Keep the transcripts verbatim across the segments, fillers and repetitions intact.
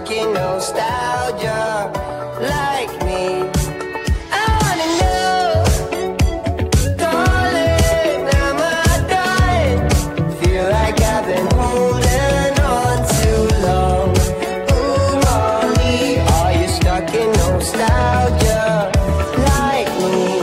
stuck in nostalgia like me. I wanna know, darling, am I dying? Feel like I've been holding on too long. Ooh, Molly, are you stuck in nostalgia like me?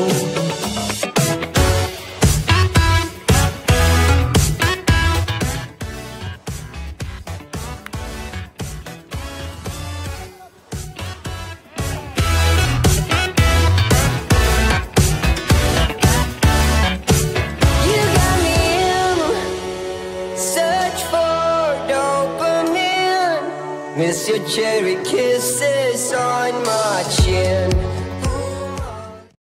Miss your cherry kisses on my chin.